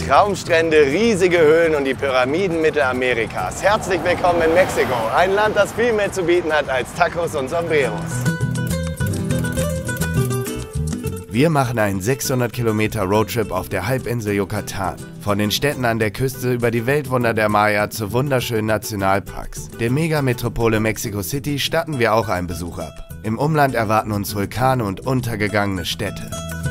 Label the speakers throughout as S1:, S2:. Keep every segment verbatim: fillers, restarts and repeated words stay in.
S1: Traumstrände, riesige Höhlen und die Pyramiden Mittelamerikas. Herzlich willkommen in Mexiko, ein Land, das viel mehr zu bieten hat als Tacos und Sombreros. Wir machen einen sechshundert Kilometer Roadtrip auf der Halbinsel Yucatan. Von den Städten an der Küste über die Weltwunder der Maya zu wunderschönen Nationalparks. Der Megametropole Mexico City statten wir auch einen Besuch ab. Im Umland erwarten uns Vulkane und untergegangene Städte.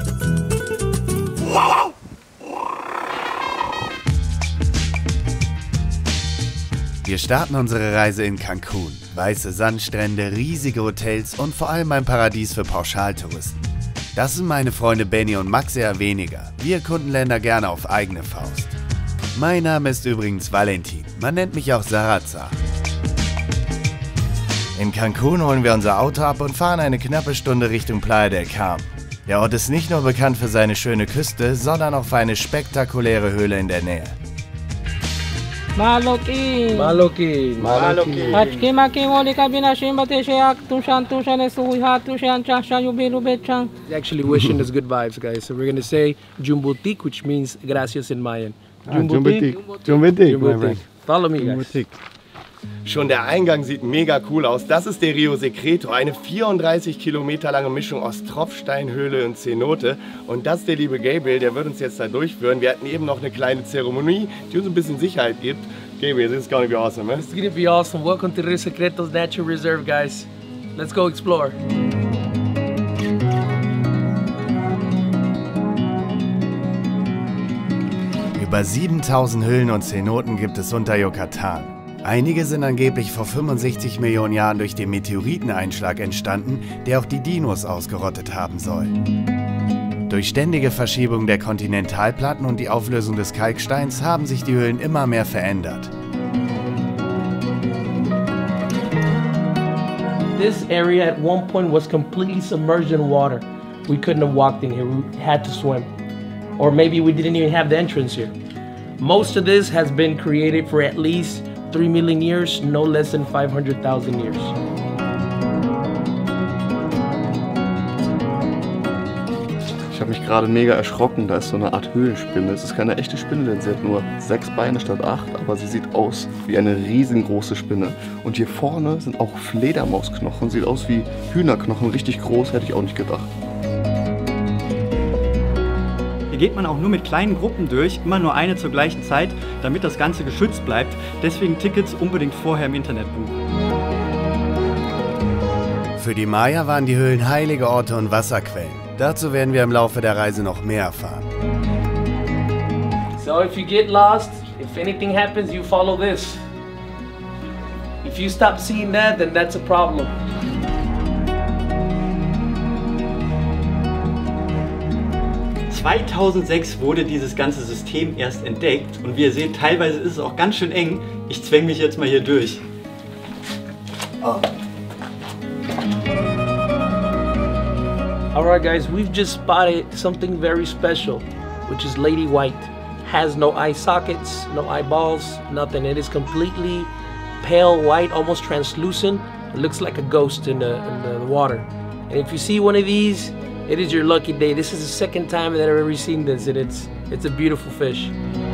S1: Wir starten unsere Reise in Cancun. Weiße Sandstrände, riesige Hotels und vor allem ein Paradies für Pauschaltouristen. Das sind meine Freunde Benny und Max eher weniger. Wir erkunden Länder gerne auf eigene Faust. Mein Name ist übrigens Valentin. Man nennt mich auch Sarazar. In Cancun holen wir unser Auto ab und fahren eine knappe Stunde Richtung Playa del Carmen. Der Ort ist nicht nur bekannt für seine schöne Küste, sondern auch für eine spektakuläre Höhle in der Nähe.
S2: Malokin.
S3: Malokin.
S1: Malokin.
S3: Actually wishing us good vibes, guys. So we're gonna say Jumbutik, which means gracias in Mayan.
S1: Jumbutik. Jumbutik.
S3: Jumbutik. Follow me, guys.
S1: Schon der Eingang sieht mega cool aus. Das ist der Rio Secreto, eine vierunddreißig Kilometer lange Mischung aus Tropfsteinhöhle und Cenote. Und das ist der liebe Gabriel, der wird uns jetzt da durchführen. Wir hatten eben noch eine kleine Zeremonie, die uns ein bisschen Sicherheit gibt. Gabriel, this is gonna be awesome, man.
S3: It's gonna be awesome. Welcome to Rio Secreto's Natural Reserve, guys. Let's go explore.
S1: Über siebentausend Höhlen und Cenoten gibt es unter Yucatan. Einige sind angeblich vor fünfundsechzig Millionen Jahren durch den Meteoriteneinschlag entstanden, der auch die Dinos ausgerottet haben soll. Durch ständige Verschiebung der Kontinentalplatten und die Auflösung des Kalksteins haben sich die Höhlen immer mehr verändert.
S3: This area at one point was completely submerged in water. We couldn't have walked in here, we had to swim. Or maybe we didn't even have the entrance here. Most of this has been created for at least three million years, no less than five hundred thousand years.
S4: Ich habe mich gerade mega erschrocken, da ist so eine Art Höhlenspinne. Es ist keine echte Spinne, denn sie hat nur sechs Beine statt acht, aber sie sieht aus wie eine riesengroße Spinne. Und hier vorne sind auch Fledermausknochen, sieht aus wie Hühnerknochen, richtig groß, hätte ich auch nicht gedacht.
S5: Hier geht man auch nur mit kleinen Gruppen durch, immer nur eine zur gleichen Zeit, damit das Ganze geschützt bleibt. Deswegen Tickets unbedingt vorher im Internet buchen.
S1: Für die Maya waren die Höhlen heilige Orte und Wasserquellen. Dazu werden wir im Laufe der Reise noch mehr erfahren.
S3: So if you get lost, if anything happens, you follow this. If you stop seeing that, then that's a problem.
S5: zweitausendsechs wurde dieses ganze System erst entdeckt und wie ihr seht, teilweise ist es auch ganz schön eng. Ich zwänge mich jetzt mal hier durch.
S3: Oh. Alright guys, we've just spotted something very special, which is Lady White. Has no eye sockets, no eyeballs, nothing. It is completely pale white, almost translucent. It looks like a ghost in the, in the water. And if you see one of these, it is your lucky day. This is the second time that I've ever seen this, and it's it's a beautiful fish.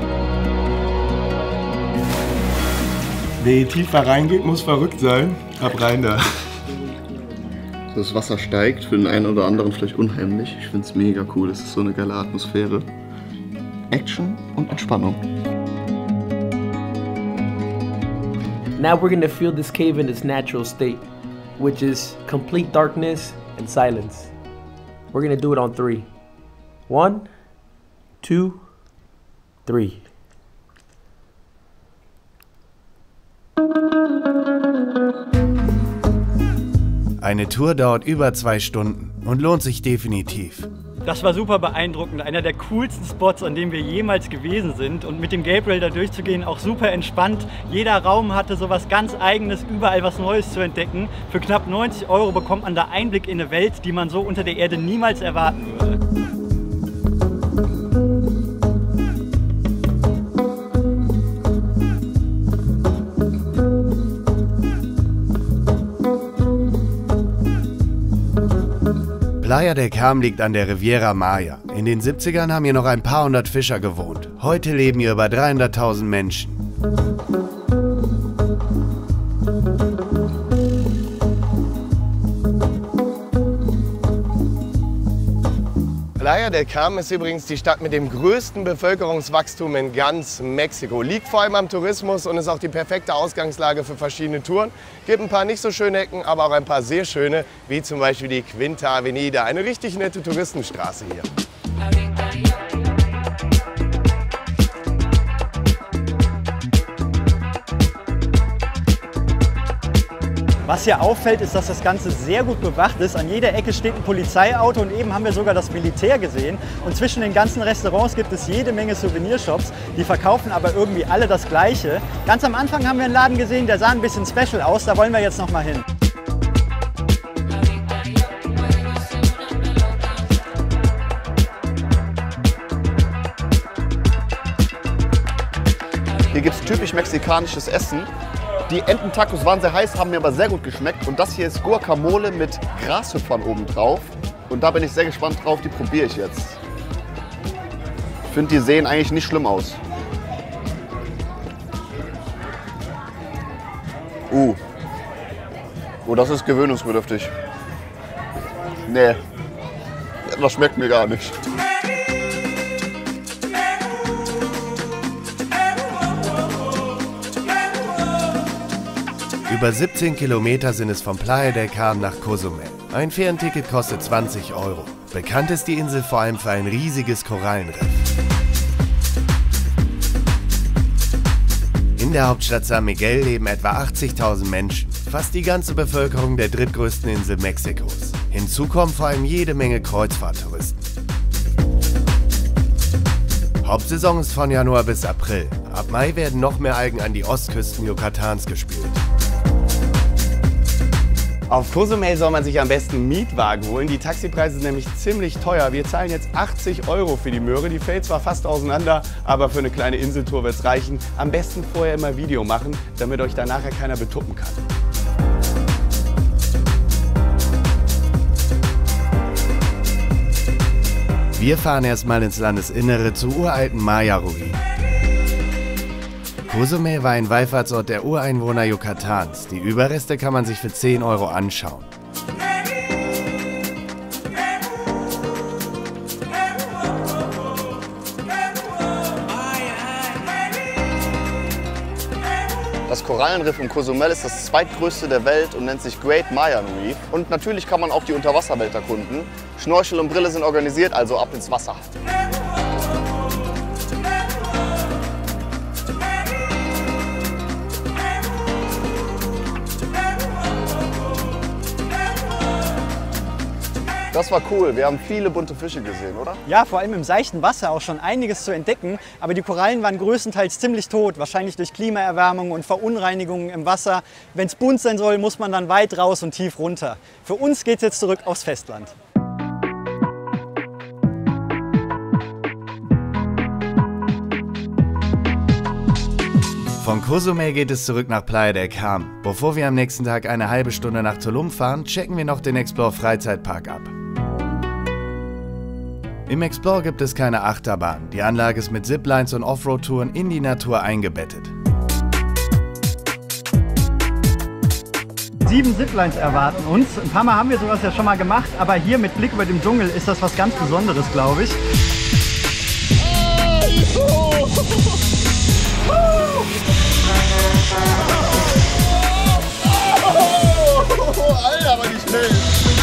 S1: Wer hier tiefer reingeht, muss verrückt sein. Ab rein da.
S4: Das Wasser steigt, für den einen oder anderen vielleicht unheimlich. Ich finde es mega cool, es ist so eine geile Atmosphäre. Action und Entspannung.
S3: Now we're gonna feel this cave in its natural state, which is complete darkness and silence. We're gonna do it on three. One, two, three.
S1: Eine Tour dauert über zwei Stunden und lohnt sich definitiv.
S5: Das war super beeindruckend, einer der coolsten Spots, an dem wir jemals gewesen sind. Und mit dem Gabriel da durchzugehen, auch super entspannt. Jeder Raum hatte so was ganz Eigenes, überall was Neues zu entdecken. Für knapp neunzig Euro bekommt man da Einblick in eine Welt, die man so unter der Erde niemals erwarten würde.
S1: Playa del Carmen liegt an der Riviera Maya. In den siebzigern haben hier noch ein paar hundert Fischer gewohnt. Heute leben hier über dreihunderttausend Menschen.
S2: Playa del Carmen ist übrigens die Stadt mit dem größten Bevölkerungswachstum in ganz Mexiko. Liegt vor allem am Tourismus und ist auch die perfekte Ausgangslage für verschiedene Touren. Gibt ein paar nicht so schöne Ecken, aber auch ein paar sehr schöne, wie zum Beispiel die Quinta Avenida, eine richtig nette Touristenstraße hier.
S5: Was hier auffällt, ist, dass das Ganze sehr gut bewacht ist. An jeder Ecke steht ein Polizeiauto und eben haben wir sogar das Militär gesehen. Und zwischen den ganzen Restaurants gibt es jede Menge Souvenirshops. Die verkaufen aber irgendwie alle das Gleiche. Ganz am Anfang haben wir einen Laden gesehen, der sah ein bisschen special aus. Da wollen wir jetzt noch mal hin.
S4: Hier gibt es typisch mexikanisches Essen. Die Ententacos waren sehr heiß, haben mir aber sehr gut geschmeckt. Und das hier ist Guacamole mit Grashüpfern oben drauf. Und da bin ich sehr gespannt drauf, die probiere ich jetzt. Ich finde, die sehen eigentlich nicht schlimm aus. Uh. Oh, das ist gewöhnungsbedürftig. Nee, das schmeckt mir gar nicht.
S1: Über siebzehn Kilometer sind es von Playa del Carmen nach Cozumel. Ein Fährenticket kostet zwanzig Euro. Bekannt ist die Insel vor allem für ein riesiges Korallenriff. In der Hauptstadt San Miguel leben etwa achtzigtausend Menschen, fast die ganze Bevölkerung der drittgrößten Insel Mexikos. Hinzu kommen vor allem jede Menge Kreuzfahrttouristen. Hauptsaison ist von Januar bis April. Ab Mai werden noch mehr Algen an die Ostküsten Yucatans gespült.
S2: Auf Cozumel soll man sich am besten einen Mietwagen holen. Die Taxipreise sind nämlich ziemlich teuer. Wir zahlen jetzt achtzig Euro für die Möhre. Die fällt zwar fast auseinander, aber für eine kleine Inseltour wird es reichen. Am besten vorher immer Video machen, damit euch da nachher keiner betuppen kann.
S1: Wir fahren erstmal ins Landesinnere zu uralten Maya-Ruinen. Cozumel war ein Wallfahrtsort der Ureinwohner Yucatans. Die Überreste kann man sich für zehn Euro anschauen.
S4: Das Korallenriff in Cozumel ist das zweitgrößte der Welt und nennt sich Great Mayan Reef. Und natürlich kann man auch die Unterwasserwelt erkunden. Schnorchel und Brille sind organisiert, also ab ins Wasser. Das war cool. Wir haben viele bunte Fische gesehen, oder?
S5: Ja, vor allem im seichten Wasser auch schon einiges zu entdecken. Aber die Korallen waren größtenteils ziemlich tot, wahrscheinlich durch Klimaerwärmung und Verunreinigungen im Wasser. Wenn es bunt sein soll, muss man dann weit raus und tief runter. Für uns geht es jetzt zurück aufs Festland.
S1: Von Cozumel geht es zurück nach Playa del Carmen. Bevor wir am nächsten Tag eine halbe Stunde nach Tulum fahren, checken wir noch den Explore Freizeitpark ab. Im Explore gibt es keine Achterbahn. Die Anlage ist mit Ziplines und Offroad-Touren in die Natur eingebettet.
S5: Sieben Ziplines erwarten uns. Ein paar Mal haben wir sowas ja schon mal gemacht, aber hier mit Blick über dem Dschungel ist das was ganz Besonderes, glaube ich.
S4: Oh, Alter, aber die schnell.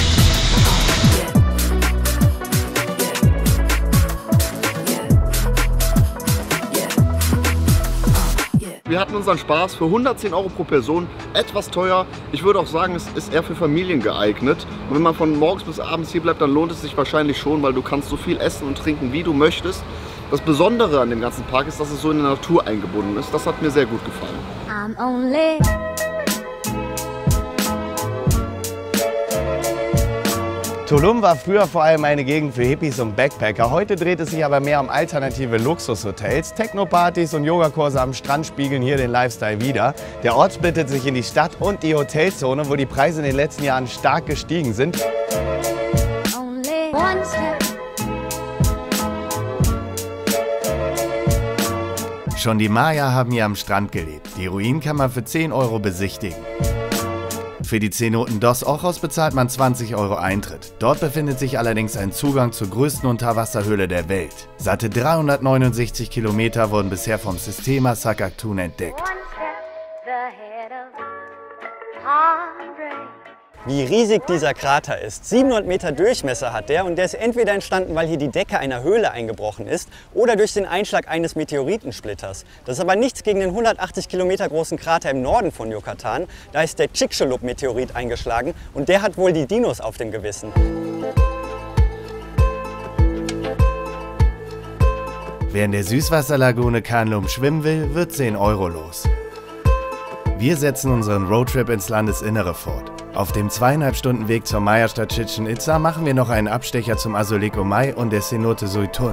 S4: Wir hatten unseren Spaß für hundertzehn Euro pro Person, etwas teuer. Ich würde auch sagen, es ist eher für Familien geeignet. Und wenn man von morgens bis abends hier bleibt, dann lohnt es sich wahrscheinlich schon, weil du kannst so viel essen und trinken, wie du möchtest. Das Besondere an dem ganzen Park ist, dass es so in der Natur eingebunden ist. Das hat mir sehr gut gefallen. I'm only
S2: Tulum war früher vor allem eine Gegend für Hippies und Backpacker. Heute dreht es sich aber mehr um alternative Luxushotels. Techno-Partys und Yogakurse am Strand spiegeln hier den Lifestyle wider. Der Ort splittet sich in die Stadt und die Hotelzone, wo die Preise in den letzten Jahren stark gestiegen sind.
S1: Schon die Maya haben hier am Strand gelebt. Die Ruinen kann man für zehn Euro besichtigen. Für die Cenoten Dos Ojos bezahlt man zwanzig Euro Eintritt. Dort befindet sich allerdings ein Zugang zur größten Unterwasserhöhle der Welt. Satte dreihundertneunundsechzig Kilometer wurden bisher vom Sistema Sakaktoon entdeckt.
S6: Wie riesig dieser Krater ist. siebenhundert Meter Durchmesser hat der und der ist entweder entstanden, weil hier die Decke einer Höhle eingebrochen ist oder durch den Einschlag eines Meteoritensplitters. Das ist aber nichts gegen den hundertachtzig Kilometer großen Krater im Norden von Yucatan. Da ist der Chicxulub-Meteorit eingeschlagen und der hat wohl die Dinos auf dem Gewissen.
S1: Wer in der Süßwasserlagune Canlum schwimmen will, wird zehn Euro los. Wir setzen unseren Roadtrip ins Landesinnere fort. Auf dem zweieinhalb Stunden Weg zur Maya-Stadt Chichén Itzá machen wir noch einen Abstecher zum Azolik Umay und der Cenote Zuytun.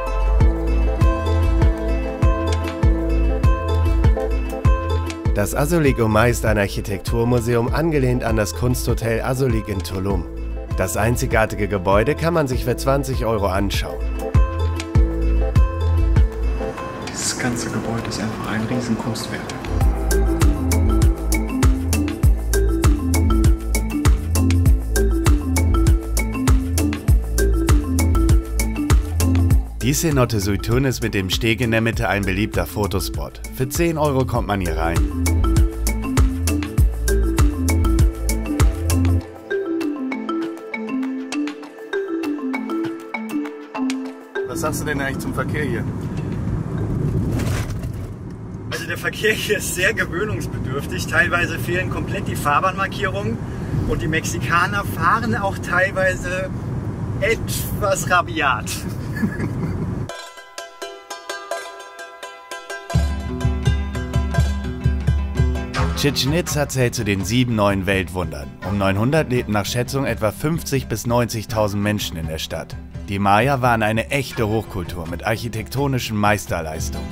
S1: Das Azolik Umay ist ein Architekturmuseum, angelehnt an das Kunsthotel Azolik in Tulum. Das einzigartige Gebäude kann man sich für zwanzig Euro anschauen.
S7: Dieses ganze Gebäude ist einfach ein Riesenkunstwerk.
S1: Die Cenote Zuytun ist mit dem Steg in der Mitte ein beliebter Fotospot. Für zehn Euro kommt man hier rein.
S2: Was sagst du denn eigentlich zum Verkehr hier?
S5: Also der Verkehr hier ist sehr gewöhnungsbedürftig. Teilweise fehlen komplett die Fahrbahnmarkierungen und die Mexikaner fahren auch teilweise etwas rabiat.
S1: Chichén Itzá zählt zu den sieben neuen Weltwundern. Um neunhundert lebten nach Schätzung etwa fünfzigtausend bis neunzigtausend Menschen in der Stadt. Die Maya waren eine echte Hochkultur mit architektonischen Meisterleistungen.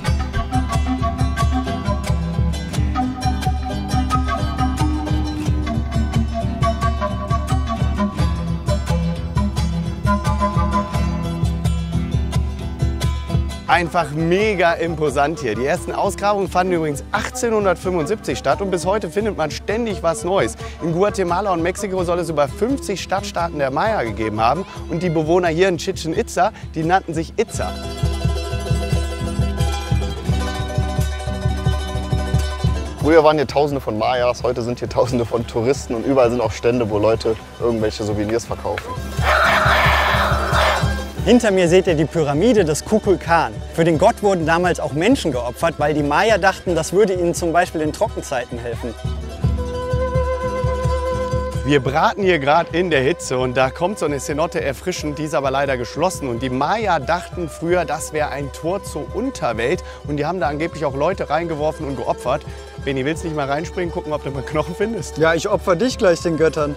S2: Einfach mega imposant hier. Die ersten Ausgrabungen fanden übrigens achtzehnhundertfünfundsiebzig statt und bis heute findet man ständig was Neues. In Guatemala und Mexiko soll es über fünfzig Stadtstaaten der Maya gegeben haben und die Bewohner hier in Chichén Itzá, die nannten sich Itza.
S4: Früher waren hier Tausende von Mayas, heute sind hier Tausende von Touristen und überall sind auch Stände, wo Leute irgendwelche Souvenirs verkaufen.
S6: Hinter mir seht ihr die Pyramide des Kukulkan. Für den Gott wurden damals auch Menschen geopfert, weil die Maya dachten, das würde ihnen zum Beispiel in Trockenzeiten helfen.
S2: Wir braten hier gerade in der Hitze und da kommt so eine Cenote erfrischend, die ist aber leider geschlossen. Und die Maya dachten früher, das wäre ein Tor zur Unterwelt und die haben da angeblich auch Leute reingeworfen und geopfert. Benni, willst du nicht mal reinspringen, gucken, ob du mal Knochen findest?
S5: Ja, ich opfer dich gleich den Göttern.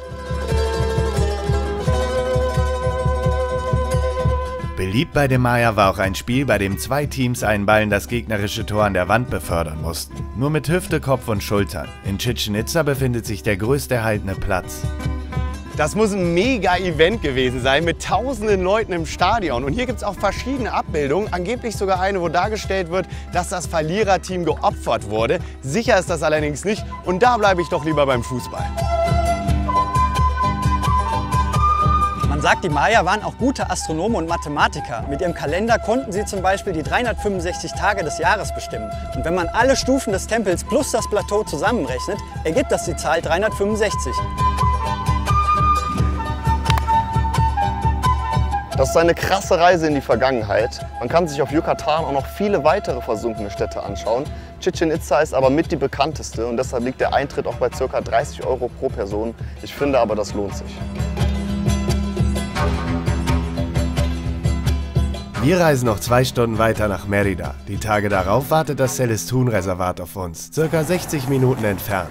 S1: Beliebt bei den Maya war auch ein Spiel, bei dem zwei Teams einen Ball in das gegnerische Tor an der Wand befördern mussten. Nur mit Hüfte, Kopf und Schultern. In Chichén Itzá befindet sich der größte erhaltene Platz.
S2: Das muss ein Mega-Event gewesen sein mit tausenden Leuten im Stadion. Und hier gibt es auch verschiedene Abbildungen, angeblich sogar eine, wo dargestellt wird, dass das Verliererteam geopfert wurde. Sicher ist das allerdings nicht und da bleibe ich doch lieber beim Fußball.
S6: Man sagt, die Maya waren auch gute Astronomen und Mathematiker. Mit ihrem Kalender konnten sie zum Beispiel die dreihundertfünfundsechzig Tage des Jahres bestimmen. Und wenn man alle Stufen des Tempels plus das Plateau zusammenrechnet, ergibt das die Zahl dreihundertfünfundsechzig.
S4: Das ist eine krasse Reise in die Vergangenheit. Man kann sich auf Yucatan auch noch viele weitere versunkene Städte anschauen. Chichén Itzá ist aber mit die bekannteste und deshalb liegt der Eintritt auch bei ca. dreißig Euro pro Person. Ich finde aber, das lohnt sich.
S1: Wir reisen noch zwei Stunden weiter nach Mérida. Die Tage darauf wartet das Celestún-Reservat auf uns, circa sechzig Minuten entfernt.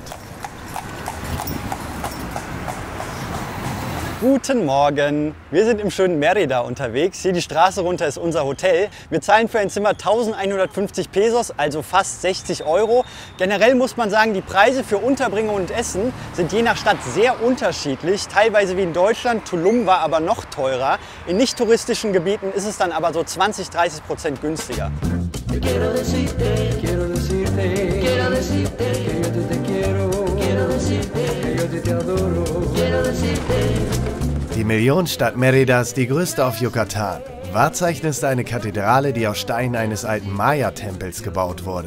S6: Guten Morgen! Wir sind im schönen Mérida unterwegs. Hier die Straße runter ist unser Hotel. Wir zahlen für ein Zimmer eintausendeinhundertfünfzig Pesos, also fast sechzig Euro. Generell muss man sagen, die Preise für Unterbringung und Essen sind je nach Stadt sehr unterschiedlich. Teilweise wie in Deutschland, Tulum war aber noch teurer. In nicht touristischen Gebieten ist es dann aber so zwanzig bis dreißig Prozent günstiger.
S1: Die Millionenstadt Mérida ist die größte auf Yucatan. Wahrzeichen ist eine Kathedrale, die aus Steinen eines alten Maya-Tempels gebaut wurde.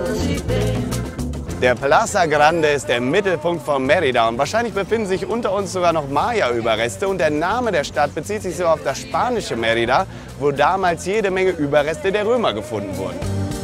S2: Der Plaza Grande ist der Mittelpunkt von Mérida und wahrscheinlich befinden sich unter uns sogar noch Maya-Überreste und der Name der Stadt bezieht sich so auf das spanische Mérida, wo damals jede Menge Überreste der Römer gefunden wurden.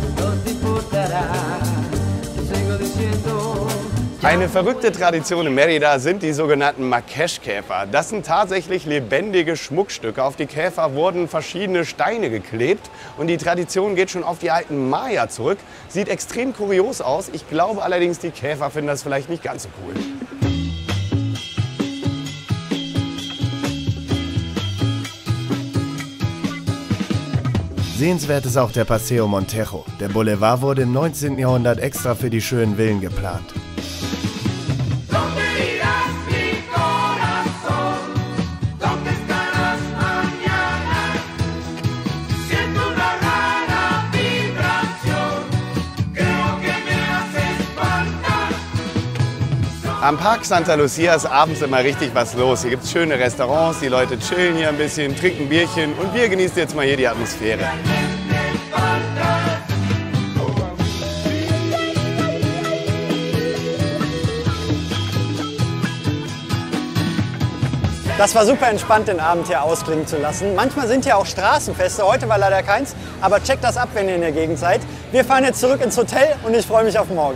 S2: Eine verrückte Tradition in Mérida sind die sogenannten Marrakech-Käfer. Das sind tatsächlich lebendige Schmuckstücke. Auf die Käfer wurden verschiedene Steine geklebt und die Tradition geht schon auf die alten Maya zurück. Sieht extrem kurios aus. Ich glaube allerdings, die Käfer finden das vielleicht nicht ganz so cool.
S1: Sehenswert ist auch der Paseo Montejo. Der Boulevard wurde im neunzehnten Jahrhundert extra für die schönen Villen geplant.
S2: Am Park Santa Lucia ist abends immer richtig was los. Hier gibt es schöne Restaurants, die Leute chillen hier ein bisschen, trinken Bierchen und wir genießen jetzt mal hier die Atmosphäre.
S6: Das war super entspannt, den Abend hier ausklingen zu lassen. Manchmal sind ja auch Straßenfeste, heute war leider keins, aber checkt das ab, wenn ihr in der Gegend seid. Wir fahren jetzt zurück ins Hotel und ich freue mich auf morgen.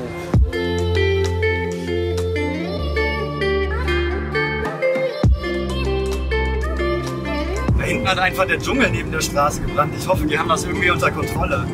S5: Da hinten hat einfach der Dschungel neben der Straße gebrannt. Ich hoffe, die haben das irgendwie unter Kontrolle.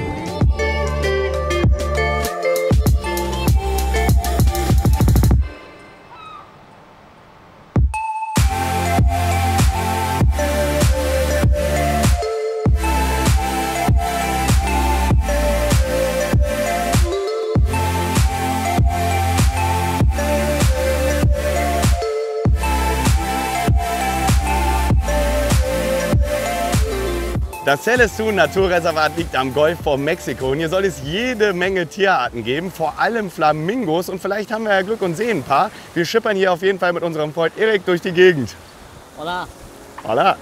S2: Das Celestún Naturreservat liegt am Golf von Mexiko und hier soll es jede Menge Tierarten geben, vor allem Flamingos und vielleicht haben wir ja Glück und sehen ein paar. Wir schippern hier auf jeden Fall mit unserem Freund Erik durch die Gegend.
S6: Hola.
S2: Hola.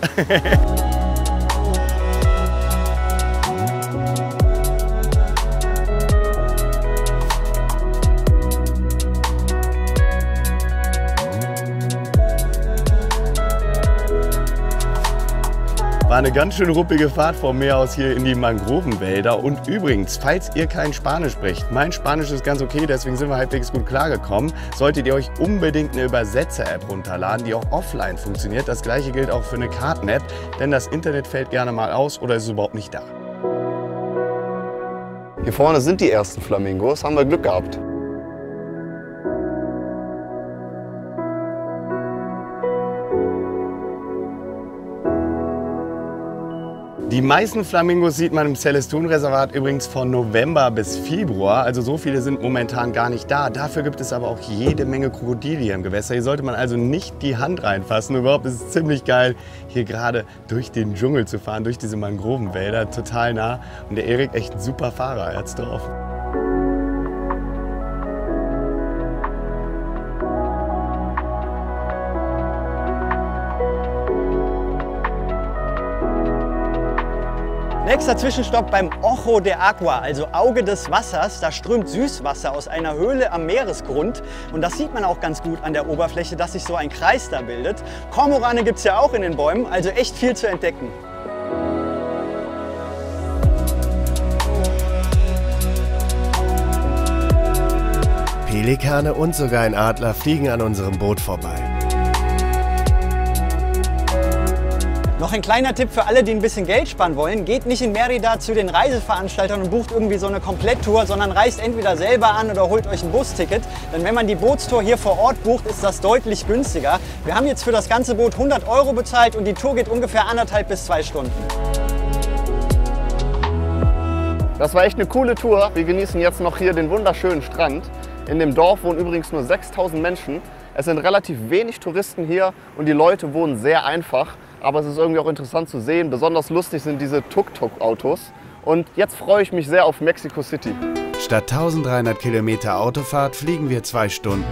S2: War eine ganz schön ruppige Fahrt vom Meer aus hier in die Mangrovenwälder. Und übrigens, falls ihr kein Spanisch sprecht, mein Spanisch ist ganz okay, deswegen sind wir halbwegs gut klargekommen, solltet ihr euch unbedingt eine Übersetzer-App runterladen, die auch offline funktioniert. Das gleiche gilt auch für eine Karten-App, denn das Internet fällt gerne mal aus oder ist überhaupt nicht da.
S4: Hier vorne sind die ersten Flamingos, haben wir Glück gehabt.
S2: Die meisten Flamingos sieht man im Celestún-Reservat übrigens von November bis Februar. Also so viele sind momentan gar nicht da. Dafür gibt es aber auch jede Menge Krokodile hier im Gewässer. Hier sollte man also nicht die Hand reinfassen. Überhaupt ist es ziemlich geil, hier gerade durch den Dschungel zu fahren, durch diese Mangrovenwälder. Total nah. Und der Erik echt ein super Fahrer, er hat's drauf.
S6: Nächster Zwischenstopp beim Ojo de Agua, also Auge des Wassers. Da strömt Süßwasser aus einer Höhle am Meeresgrund. Und das sieht man auch ganz gut an der Oberfläche, dass sich so ein Kreis da bildet. Kormorane gibt es ja auch in den Bäumen, also echt viel zu entdecken.
S1: Pelikane und sogar ein Adler fliegen an unserem Boot vorbei.
S6: Noch ein kleiner Tipp für alle, die ein bisschen Geld sparen wollen. Geht nicht in Mérida zu den Reiseveranstaltern und bucht irgendwie so eine Kompletttour, sondern reist entweder selber an oder holt euch ein Busticket. Denn wenn man die Bootstour hier vor Ort bucht, ist das deutlich günstiger. Wir haben jetzt für das ganze Boot hundert Euro bezahlt und die Tour geht ungefähr anderthalb bis zwei Stunden.
S4: Das war echt eine coole Tour. Wir genießen jetzt noch hier den wunderschönen Strand. In dem Dorf wohnen übrigens nur sechstausend Menschen. Es sind relativ wenig Touristen hier und die Leute wohnen sehr einfach. Aber es ist irgendwie auch interessant zu sehen. Besonders lustig sind diese Tuk-Tuk-Autos. Und jetzt freue ich mich sehr auf Mexico City.
S1: Statt eintausenddreihundert Kilometer Autofahrt fliegen wir zwei Stunden.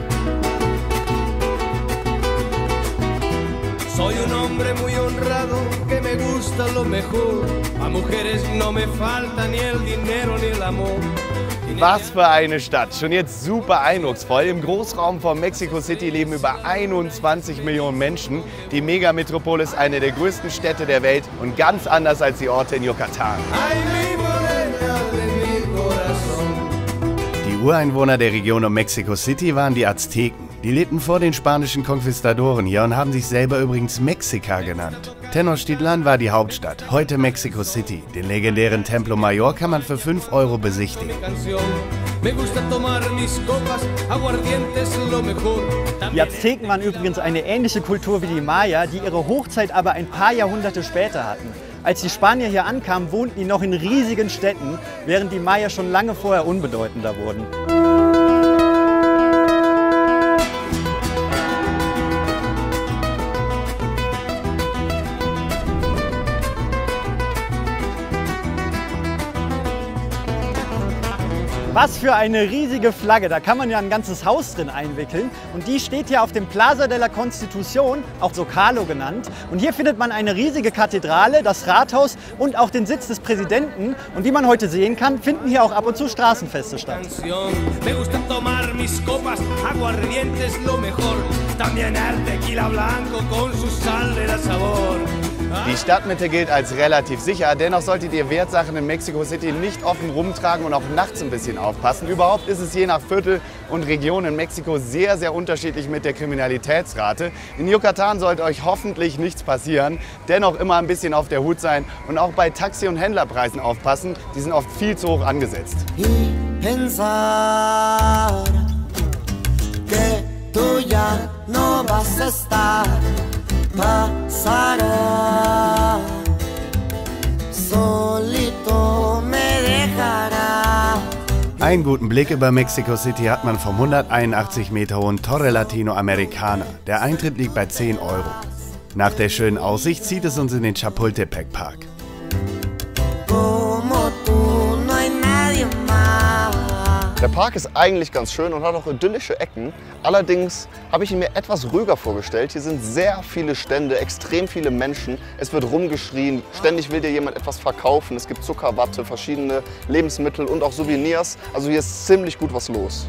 S8: Soy un hombre muy honrado que me gusta lo mejor. A mujeres no me falta ni el dinero ni el amor.
S2: Was für eine Stadt, schon jetzt super eindrucksvoll. Im Großraum von Mexico City leben über einundzwanzig Millionen Menschen. Die Megametropole ist eine der größten Städte der Welt und ganz anders als die Orte in Yucatan. Die Ureinwohner der Region um Mexico City waren die Azteken. Die lebten vor den spanischen Konquistadoren hier und haben sich selber übrigens Mexica genannt. Tenochtitlan war die Hauptstadt, heute Mexico City. Den legendären Templo Mayor kann man für fünf Euro besichtigen.
S6: Die Azteken waren übrigens eine ähnliche Kultur wie die Maya, die ihre Hochzeit aber ein paar Jahrhunderte später hatten. Als die Spanier hier ankamen, wohnten die noch in riesigen Städten, während die Maya schon lange vorher unbedeutender wurden. Was für eine riesige Flagge, da kann man ja ein ganzes Haus drin einwickeln. Und die steht hier auf dem Plaza de la Constitución, auch Zocalo genannt. Und hier findet man eine riesige Kathedrale, das Rathaus und auch den Sitz des Präsidenten. Und wie man heute sehen kann, finden hier auch ab und zu Straßenfeste statt.
S2: Die Stadtmitte gilt als relativ sicher, dennoch solltet ihr Wertsachen in Mexico City nicht offen rumtragen und auch nachts ein bisschen aufpassen. Überhaupt ist es je nach Viertel und Region in Mexiko sehr, sehr unterschiedlich mit der Kriminalitätsrate. In Yucatan sollte euch hoffentlich nichts passieren, dennoch immer ein bisschen auf der Hut sein und auch bei Taxi- und Händlerpreisen aufpassen, die sind oft viel zu hoch angesetzt.
S9: Pasará, solito me dejará.
S1: Einen guten Blick über Mexico City hat man vom hunderteinundachtzig Meter hohen Torre Latinoamericana. Der Eintritt liegt bei zehn Euro. Nach der schönen Aussicht zieht es uns in den Chapultepec Park.
S4: Der Park ist eigentlich ganz schön und hat auch idyllische Ecken. Allerdings habe ich ihn mir etwas ruhiger vorgestellt. Hier sind sehr viele Stände, extrem viele Menschen. Es wird rumgeschrien, ständig will dir jemand etwas verkaufen. Es gibt Zuckerwatte, verschiedene Lebensmittel und auch Souvenirs. Also hier ist ziemlich gut was los.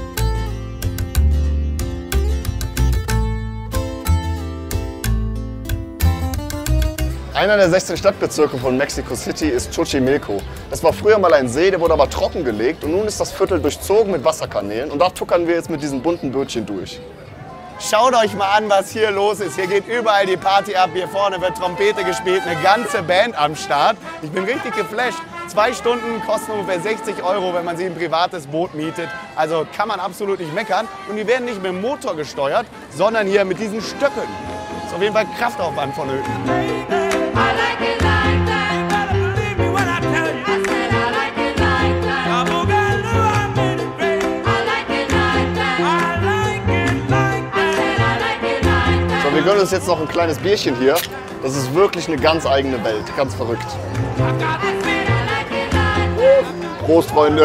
S4: Einer der sechzehn Stadtbezirke von Mexico City ist Xochimilco. Das war früher mal ein See, der wurde aber trockengelegt und nun ist das Viertel durchzogen mit Wasserkanälen und da tuckern wir jetzt mit diesen bunten Bötchen durch.
S2: Schaut euch mal an, was hier los ist. Hier geht überall die Party ab. Hier vorne wird Trompete gespielt, eine ganze Band am Start. Ich bin richtig geflasht. Zwei Stunden kosten ungefähr sechzig Euro, wenn man sich ein privates Boot mietet. Also kann man absolut nicht meckern. Und die werden nicht mit dem Motor gesteuert, sondern hier mit diesen Stöcken. Ist auf jeden Fall Kraftaufwand vonnöten.
S4: Wir gönnen uns jetzt noch ein kleines Bierchen hier. Das ist wirklich eine ganz eigene Welt, ganz verrückt. Prost, Freunde!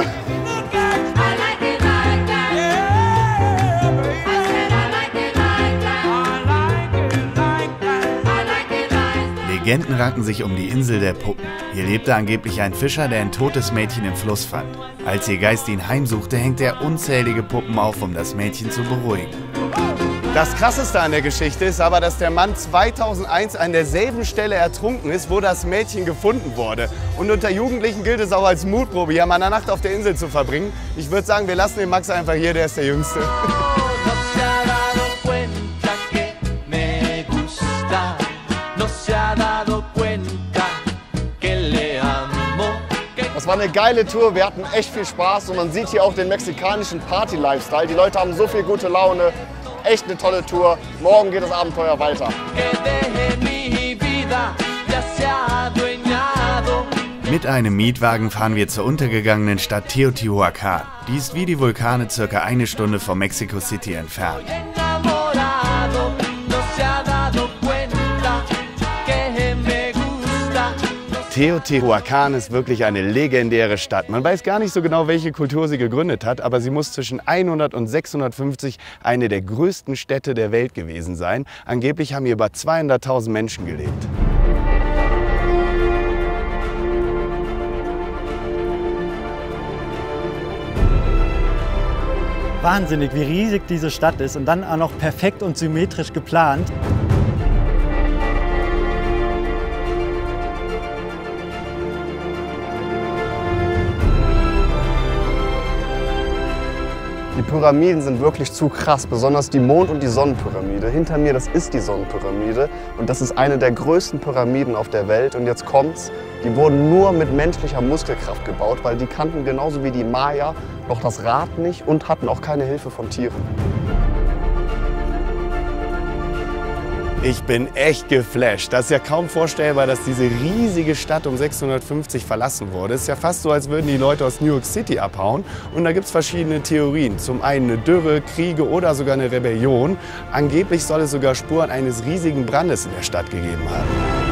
S1: Legenden ranken sich um die Insel der Puppen. Hier lebte angeblich ein Fischer, der ein totes Mädchen im Fluss fand. Als ihr Geist ihn heimsuchte, hängt er unzählige Puppen auf, um das Mädchen zu beruhigen.
S2: Das Krasseste an der Geschichte ist aber, dass der Mann zweitausendeins an derselben Stelle ertrunken ist, wo das Mädchen gefunden wurde. Und unter Jugendlichen gilt es auch als Mutprobe, hier mal eine Nacht auf der Insel zu verbringen. Ich würde sagen, wir lassen den Max einfach hier, der ist der Jüngste.
S4: Das war eine geile Tour, wir hatten echt viel Spaß und man sieht hier auch den mexikanischen Party-Lifestyle. Die Leute haben so viel gute Laune. Echt eine tolle Tour. Morgen geht das Abenteuer weiter.
S1: Mit einem Mietwagen fahren wir zur untergegangenen Stadt Teotihuacan. Die ist wie die Vulkane circa eine Stunde von Mexico City entfernt. Teotihuacan ist wirklich eine legendäre Stadt. Man weiß gar nicht so genau, welche Kultur sie gegründet hat, aber sie muss zwischen hundert und sechshundertfünfzig eine der größten Städte der Welt gewesen sein. Angeblich haben hier über zweihunderttausend Menschen gelebt.
S6: Wahnsinnig, wie riesig diese Stadt ist und dann auch noch perfekt und symmetrisch geplant.
S4: Die Pyramiden sind wirklich zu krass, besonders die Mond- und die Sonnenpyramide. Hinter mir, das ist die Sonnenpyramide und das ist eine der größten Pyramiden auf der Welt. Und jetzt kommt's, die wurden nur mit menschlicher Muskelkraft gebaut, weil die kannten genauso wie die Maya noch das Rad nicht und hatten auch keine Hilfe von Tieren.
S1: Ich bin echt geflasht. Das ist ja kaum vorstellbar, dass diese riesige Stadt um sechshundertfünfzig verlassen wurde. Es ist ja fast so, als würden die Leute aus New York City abhauen. Und da gibt es verschiedene Theorien. Zum einen eine Dürre, Kriege oder sogar eine Rebellion. Angeblich soll es sogar Spuren eines riesigen Brandes in der Stadt gegeben haben.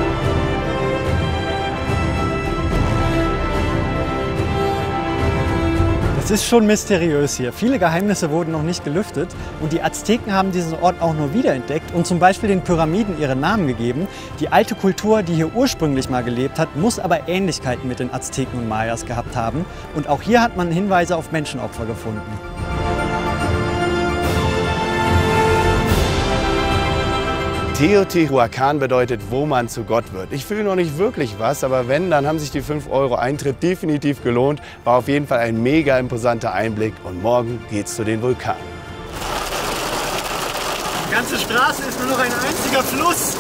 S6: Es ist schon mysteriös hier. Viele Geheimnisse wurden noch nicht gelüftet und die Azteken haben diesen Ort auch nur wiederentdeckt und zum Beispiel den Pyramiden ihren Namen gegeben. Die alte Kultur, die hier ursprünglich mal gelebt hat, muss aber Ähnlichkeiten mit den Azteken und Mayas gehabt haben. Und auch hier hat man Hinweise auf Menschenopfer gefunden.
S1: Teotihuacan bedeutet, wo man zu Gott wird. Ich fühle noch nicht wirklich was, aber wenn, dann haben sich die fünf Euro Eintritt definitiv gelohnt. War auf jeden Fall ein mega imposanter Einblick und morgen geht's zu den Vulkanen.
S6: Die ganze Straße ist nur noch ein einziger Fluss.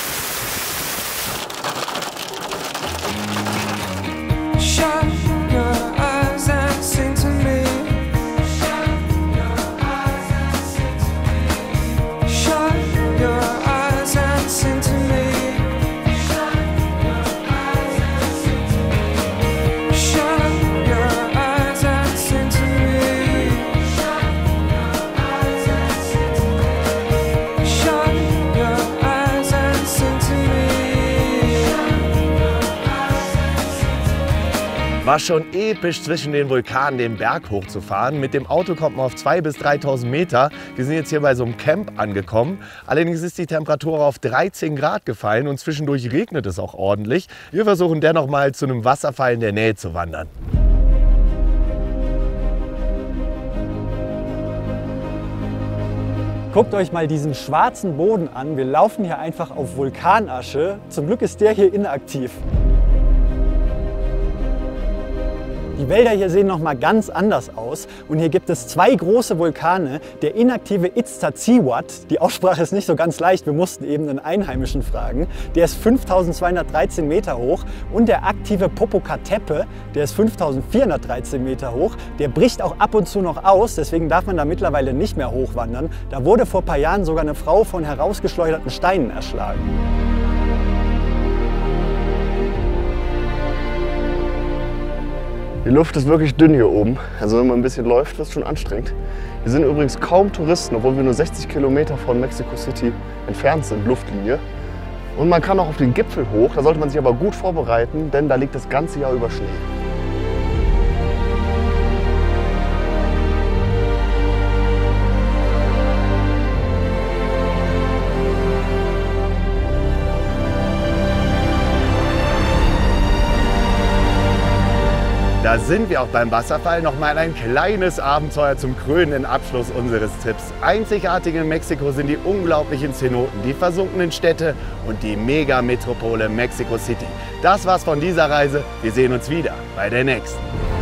S2: War schon episch, zwischen den Vulkanen den Berg hochzufahren. Mit dem Auto kommt man auf zweitausend bis dreitausend Meter. Wir sind jetzt hier bei so einem Camp angekommen. Allerdings ist die Temperatur auf dreizehn Grad gefallen und zwischendurch regnet es auch ordentlich. Wir versuchen dennoch mal zu einem Wasserfall in der Nähe zu wandern.
S6: Guckt euch mal diesen schwarzen Boden an. Wir laufen hier einfach auf Vulkanasche. Zum Glück ist der hier inaktiv. Die Wälder hier sehen noch mal ganz anders aus und hier gibt es zwei große Vulkane. Der inaktive Iztaccíhuatl, die Aussprache ist nicht so ganz leicht, wir mussten eben einen Einheimischen fragen, der ist fünftausendzweihundertdreizehn Meter hoch, und der aktive Popocatépetl, der ist fünftausendvierhundertdreizehn Meter hoch. Der bricht auch ab und zu noch aus, deswegen darf man da mittlerweile nicht mehr hochwandern. Da wurde vor ein paar Jahren sogar eine Frau von herausgeschleuderten Steinen erschlagen.
S4: Die Luft ist wirklich dünn hier oben, also wenn man ein bisschen läuft, wird es schon anstrengend. Hier sind übrigens kaum Touristen, obwohl wir nur sechzig Kilometer von Mexico City entfernt sind, Luftlinie. Und man kann auch auf den Gipfel hoch, da sollte man sich aber gut vorbereiten, denn da liegt das ganze Jahr über Schnee.
S1: Da sind wir auch beim Wasserfall. Nochmal ein kleines Abenteuer zum krönenden Abschluss unseres Trips. Einzigartig in Mexiko sind die unglaublichen Cenoten, die versunkenen Städte und die Megametropole Mexico City. Das war's von dieser Reise. Wir sehen uns wieder bei der nächsten.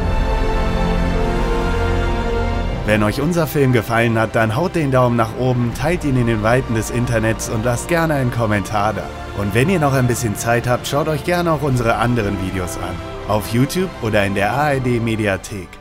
S1: Wenn euch unser Film gefallen hat, dann haut den Daumen nach oben, teilt ihn in den Weiten des Internets und lasst gerne einen Kommentar da. Und wenn ihr noch ein bisschen Zeit habt, schaut euch gerne auch unsere anderen Videos an. Auf YouTube oder in der A R D Mediathek.